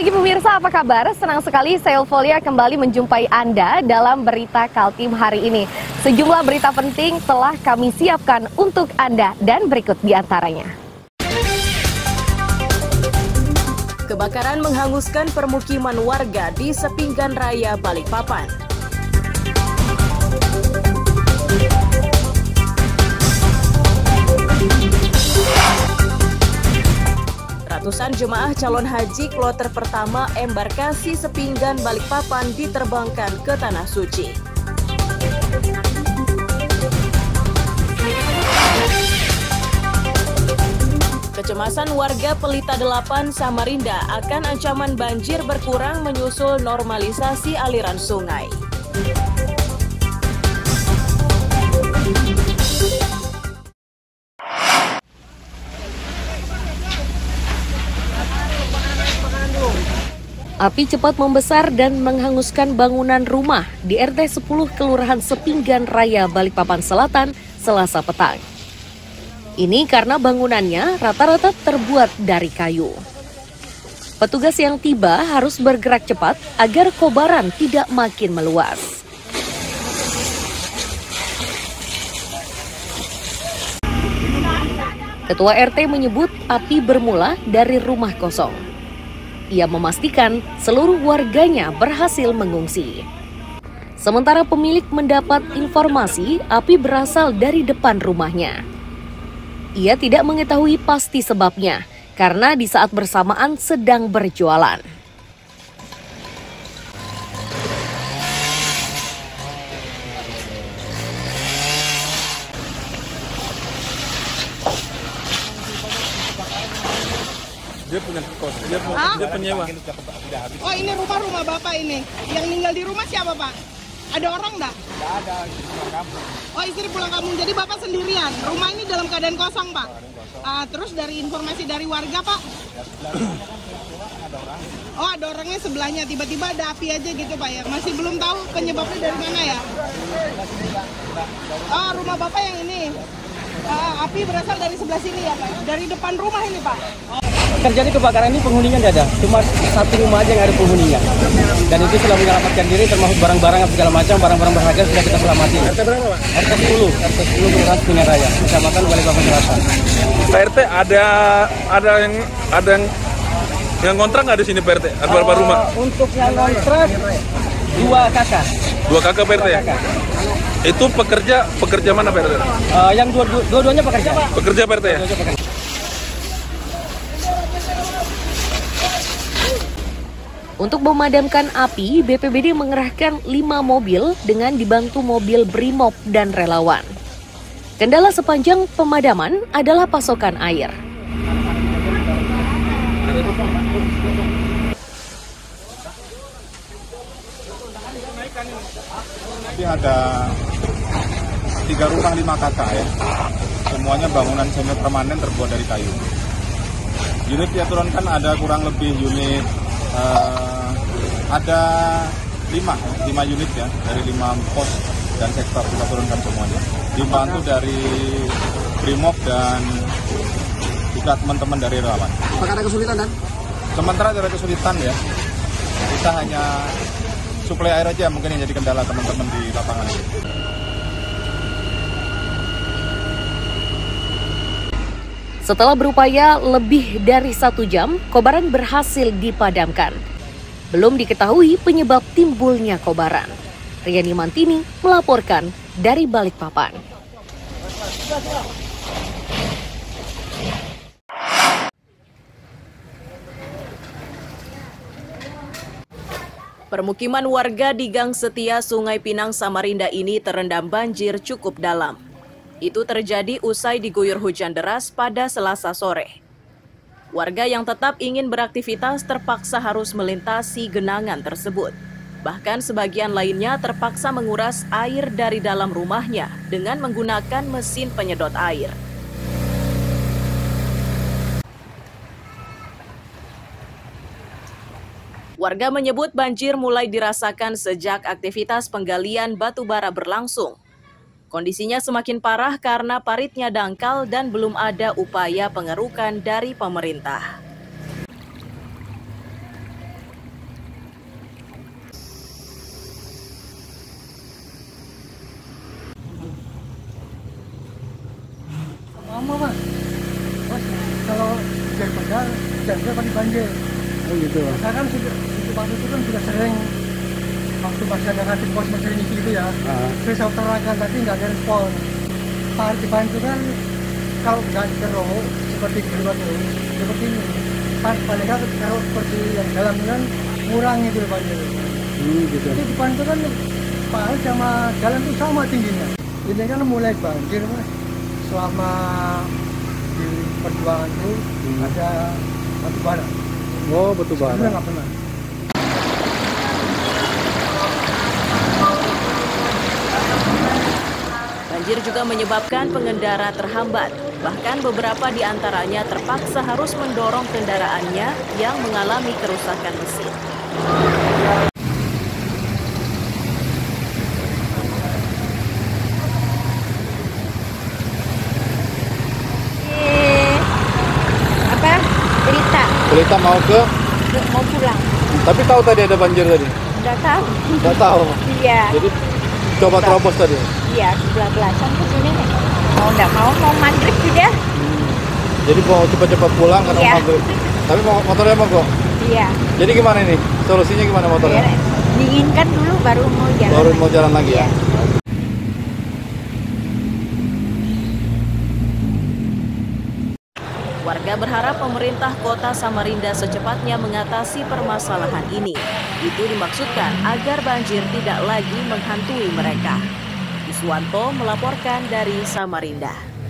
pagi pemirsa, apa kabar? Senang sekali saya Eufolia kembali menjumpai Anda dalam berita Kaltim hari ini. Sejumlah berita penting telah kami siapkan untuk Anda dan berikut diantaranya. Kebakaran menghanguskan permukiman warga di Sepinggan Raya, Balikpapan. Ratusan jemaah calon haji kloter pertama embarkasi Sepinggan Balikpapan diterbangkan ke Tanah Suci. Kecemasan warga Pelita 8 Samarinda akan ancaman banjir berkurang menyusul normalisasi aliran sungai. Api cepat membesar dan menghanguskan bangunan rumah di RT 10 Kelurahan Sepinggan Raya, Balikpapan Selatan, Selasa petang. Ini karena bangunannya rata-rata terbuat dari kayu. Petugas yang tiba harus bergerak cepat agar kobaran tidak makin meluas. Ketua RT menyebut api bermula dari rumah kosong. Ia memastikan seluruh warganya berhasil mengungsi. Sementara pemilik mendapat informasi api berasal dari depan rumahnya. Ia tidak mengetahui pasti sebabnya karena di saat bersamaan sedang berjualan. Dia punya kos, dia penyewa. Oh, ini rumah Bapak ini. Yang tinggal di rumah siapa, Pak? Ada orang enggak? Enggak ada, istri pulang kampung. Oh, istri pulang kampung. Jadi Bapak sendirian. Rumah ini dalam keadaan kosong, Pak. Terus dari informasi dari warga, Pak? Ya, ada orang. Oh, ada orangnya sebelahnya. Tiba-tiba ada api aja gitu, Pak ya. Masih belum tahu penyebabnya dari mana ya? Oh, rumah Bapak yang ini. Api berasal dari sebelah sini ya, Pak? Dari depan rumah ini, Pak? Terjadi kebakaran ini penghuninya tidak ada, cuma satu rumah aja yang ada penghuninya. Dan itu sudah menyelamatkan diri, termasuk barang-barang segala macam, barang-barang berharga sudah kita selamatin. RT berapa, Pak? RT 10 Kelurahan Sepinggan Raya, Kecamatan Balikpapan Selatan. Pak RT ada yang kontrak nggak di sini, Pak RT? Ada berapa rumah? Untuk yang kontrak 2 kakak. 2 kakak, Pak RT ya? Itu pekerja mana, Pak RT? Yang dua-duanya pekerja. Pekerja, Pak RT ya? Untuk memadamkan api, BPBD mengerahkan 5 mobil dengan dibantu mobil Brimob dan relawan. Kendala sepanjang pemadaman adalah pasokan air. Jadi ada 3 rumah 5 kakak ya. Semuanya bangunan semi permanen terbuat dari kayu. Unit yang turunkan ada kurang lebih unit ada 5 unit ya, dari 5 pos dan sektor kita turunkan semuanya. Dibantu dari Brimob dan juga teman-teman dari relawan. Apakah ada kesulitan dan? Sementara ada kesulitan ya. Kita hanya suplai air aja mungkin yang jadi kendala teman-teman di lapangan ini. Setelah berupaya lebih dari 1 jam, kobaran berhasil dipadamkan. Belum diketahui penyebab timbulnya kobaran. Riani Mantini melaporkan dari Balikpapan. Permukiman warga di Gang Setia Sungai Pinang Samarinda ini terendam banjir cukup dalam. Itu terjadi usai diguyur hujan deras pada Selasa sore. Warga yang tetap ingin beraktivitas terpaksa harus melintasi genangan tersebut. Bahkan sebagian lainnya terpaksa menguras air dari dalam rumahnya dengan menggunakan mesin penyedot air. Warga menyebut banjir mulai dirasakan sejak aktivitas penggalian batu bara berlangsung. Kondisinya semakin parah karena paritnya dangkal dan belum ada upaya pengerukan dari pemerintah. dia pasti banjir. Oh gitu. Saya kan waktu itu kan sudah sering waktu masih ada ngasih pos maternity itu ya. Saya utarakan tapi nggak ada respon. Pak dibantu kan kalau nggak keruk seperti di luar itu seperti ini. Pas paling nggak keruk seperti yang dalam kan ngurangi itu banjir. Gitu. Jadi dibantu kan Pak sama jalan itu sama tingginya. Ini kan mulai banjir mas. Selama di perjuangan itu ada batu bara. Oh, batu bara. Sebelumnya nggak pernah. Banjir juga menyebabkan pengendara terhambat. Bahkan beberapa di antaranya terpaksa harus mendorong kendaraannya yang mengalami kerusakan mesin. Pelita mau pulang. tapi tahu tadi ada banjir tadi? Nggak tahu. Nggak tahu? Iya. Jadi coba terobos tadi? Iya, sebelah-belasan ke sini. Nggak mau maghrib sudah. Jadi mau cepat-cepat pulang karena Iya. maghrib. Tapi motornya mogok? Iya. Jadi gimana ini? Solusinya gimana motornya? Ya, dinginkan dulu baru mau jalan. Baru mau jalan lagi ya? Warga berharap pemerintah kota Samarinda secepatnya mengatasi permasalahan ini. Itu dimaksudkan agar banjir tidak lagi menghantui mereka. Iswanto melaporkan dari Samarinda.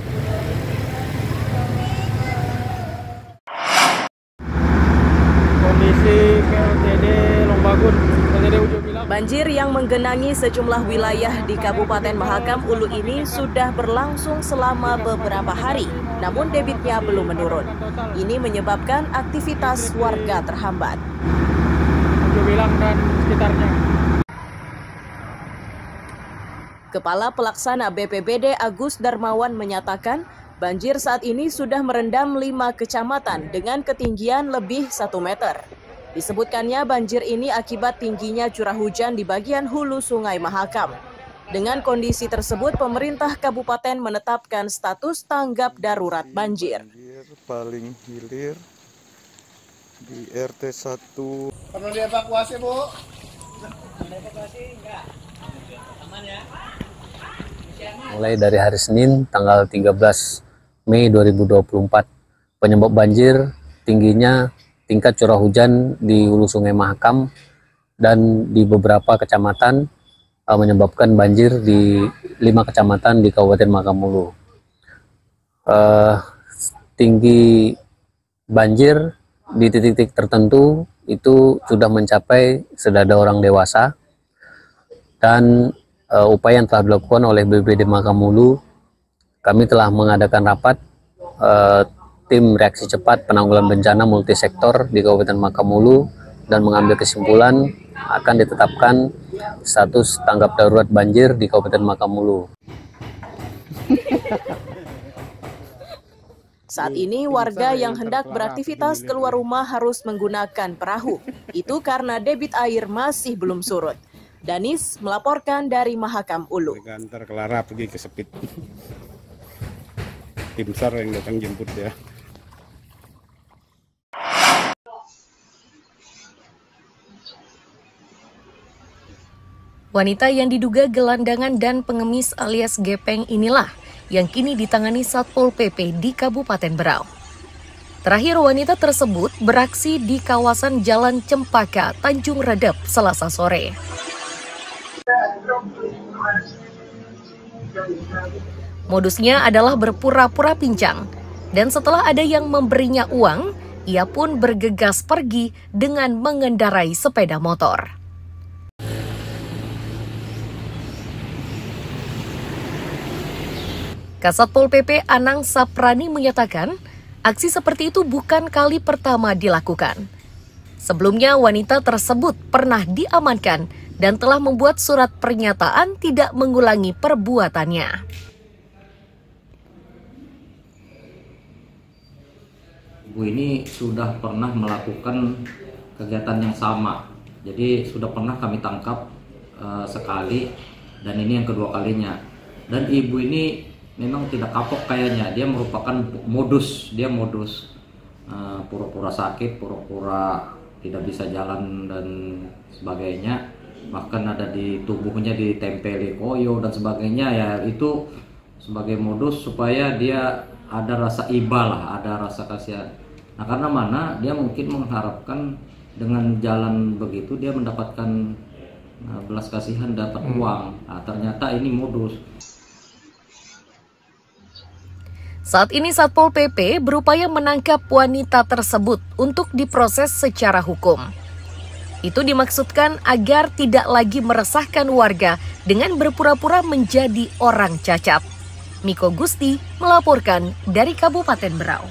Kondisi PLTD Lombagun, PLTD Ujung Bilang. Banjir yang menggenangi sejumlah wilayah di Kabupaten Mahakam Ulu ini sudah berlangsung selama beberapa hari, namun debitnya belum menurun. Ini menyebabkan aktivitas warga terhambat. Ujung Bilang dan sekitarnya. Kepala Pelaksana BPBD Agus Darmawan menyatakan, banjir saat ini sudah merendam 5 kecamatan dengan ketinggian lebih 1 meter. Disebutkannya banjir ini akibat tingginya curah hujan di bagian hulu Sungai Mahakam. Dengan kondisi tersebut, pemerintah kabupaten menetapkan status tanggap darurat banjir. Paling hilir di RT 1. Perlu dievakuasi, Bu? Evakuasi enggak? Aman ya? Mulai dari hari Senin tanggal 13 Mei 2024, penyebab banjir tingginya tingkat curah hujan di hulu Sungai Mahakam dan di beberapa kecamatan menyebabkan banjir di 5 kecamatan di Kabupaten Mahakam Ulu. Tinggi banjir di titik-titik tertentu itu sudah mencapai sedada orang dewasa, dan upaya yang telah dilakukan oleh BPBD Mahakam Ulu, kami telah mengadakan rapat tim reaksi cepat penanggulangan bencana multisektor di Kabupaten Mahakam Ulu dan mengambil kesimpulan akan ditetapkan status tanggap darurat banjir di Kabupaten Mahakam Ulu. Saat ini warga yang hendak beraktivitas keluar rumah harus menggunakan perahu. Itu karena debit air masih belum surut. Danis melaporkan dari Mahakam Ulu. Antar Clara pergi ke Sepit. Tim SAR yang datang jemput dia. Wanita yang diduga gelandangan dan pengemis alias gepeng inilah yang kini ditangani Satpol PP di Kabupaten Berau. Terakhir, wanita tersebut beraksi di kawasan Jalan Cempaka, Tanjung Redep, Selasa sore. Modusnya adalah berpura-pura pincang, dan setelah ada yang memberinya uang, ia pun bergegas pergi dengan mengendarai sepeda motor. Kasatpol PP Anang Saprani menyatakan, aksi seperti itu bukan kali pertama dilakukan. Sebelumnya, wanita tersebut pernah diamankan dan telah membuat surat pernyataan tidak mengulangi perbuatannya. Ibu ini sudah pernah melakukan kegiatan yang sama. Jadi sudah pernah kami tangkap sekali, dan ini yang kedua kalinya. Dan ibu ini memang tidak kapok kayaknya, dia merupakan modus. pura-pura sakit, pura-pura tidak bisa jalan dan sebagainya, bahkan ada di tubuhnya ditempeli koyo dan sebagainya, ya itu sebagai modus supaya dia ada rasa iba lah, ada rasa kasihan. Nah karena mana dia mungkin mengharapkan dengan jalan begitu dia mendapatkan belas kasihan, dapat uang. Nah, ternyata ini modus. Saat ini Satpol PP berupaya menangkap wanita tersebut untuk diproses secara hukum. Itu dimaksudkan agar tidak lagi meresahkan warga dengan berpura-pura menjadi orang cacat. Miko Gusti melaporkan dari Kabupaten Berau.